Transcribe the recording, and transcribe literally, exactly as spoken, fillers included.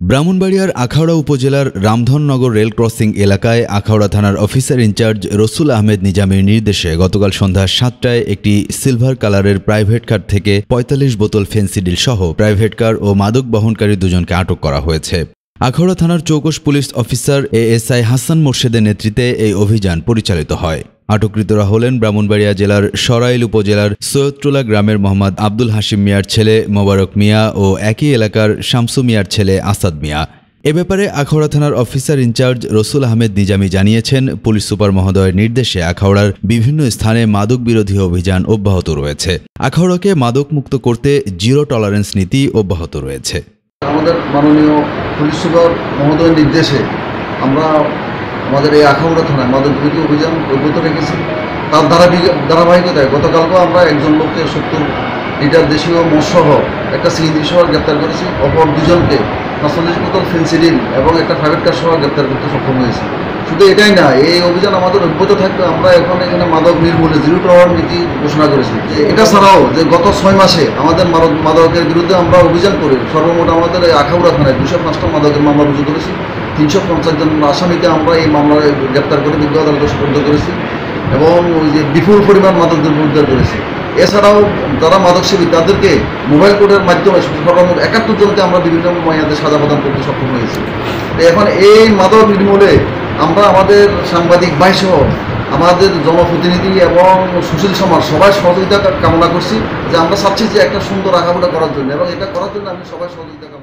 ব্রাহ্মণবাড়িয়ার আখাউড়া উপজেলার রামধননগর rail crossing এলাকায় আখাউড়া থানার অফিসার ইনচার্জ রসুল আহমেদ নিজামীর নির্দেশে গতকাল সন্ধ্যা সাতটায় একটি সিলভার কালারের প্রাইভেট কার থেকে পঁয়তাল্লিশ বোতল ফেন্সিডিল সহ প্রাইভেট কার ও মাদক বহনকারী দুজনকে আটক করা হয়েছে। আখাউড়া থানার চৌকশ পুলিশ অফিসার এএসআই হাসান মোর্শেদের নেতৃত্বে এই অভিযান পরিচালিত হয়। আটককৃতরা হলেন ব্রাহ্মণবাড়িয়া জেলার সরাইল উপজেলার সৈয়দটোলা গ্রামের মোহাম্মদ আব্দুল হাশিম মিয়ার ছেলে মোবারক মিয়া ও একই এলাকার শামসু মিয়ার ছেলে আসাদ মিয়া। এ ব্যাপারে আখাউড়া থানার অফিসার ইনচার্জ রসুল আহমেদ নিজামী জানিয়েছেন, পুলিশ সুপার মহোদয়ের নির্দেশে আখাউড়ার বিভিন্ন স্থানে মাদক বিরোধী অভিযান অব্যাহত রয়েছে। আখাউড়াকে মাদক মুক্ত করতে জিরো টলারেন্স নীতি অব্যাহত রয়েছে। আমাদের মাননীয় পুলিশ সুপার মহোদয়ের নির্দেশে আমরা আমাদের এই আখাউড়া থানায় মাদক বিরোধী অভিযান অব্যাহত রেখেছি। তার ধারাবাহিকতায় গতকালকেও আমরা একজন লোককে সত্তর লিটার দেশীয় মৎসহ একটা সিএনজি সহ গ্রেপ্তার করেছি। অপর দুজনকে পাঁচচল্লিশ বোতল ফেন্সিডিল এবং একটা প্রাইভেট কার সহ গ্রেপ্তার করতে সক্ষম হয়েছি। শুধু এটাই না, এই অভিযান আমাদের অব্যাহত থাকবে। আমরা এখন এখানে মাদক নির্মূলে জিরো টলারেন্স নীতি ঘোষণা করেছি। এটা ছাড়াও যে গত ছয় মাসে আমাদের মাদকের বিরুদ্ধে আমরা অভিযান করে সর্বমোট আমাদের এই আখাউড়া থানায় দুশো পাঁচটা মাদকের মামলা রুজু করেছি। তিনশো পঞ্চাশ জন আসামিকে আমরা এই মামলায় গ্রেপ্তার করে বিজ্ঞ আদালতে সোপর্দ করেছি এবং ওই যে বিপুল পরিমাণ মাদক দ্রব্য উদ্ধার করেছি। এছাড়াও যারা মাদক সেবী তাদেরকে মোবাইল কোর্টের মাধ্যমে সর্বমোট একাত্তর জনকে আমরা বিভিন্ন মেয়াদে সাজা প্রদান করতে সক্ষম হয়েছি। এখন এই মাদক নির্মূলে আমরা আমাদের সাংবাদিক ভাইসহ আমাদের জনপ্রতিনিধি এবং সুশীল সমাজ সবাই সহযোগিতা কামনা করছি যে আমরা চাচ্ছি যে একটা সুন্দর আখাউড়া করার জন্য, এবং এটা করার জন্য আমি সবাই সহযোগিতা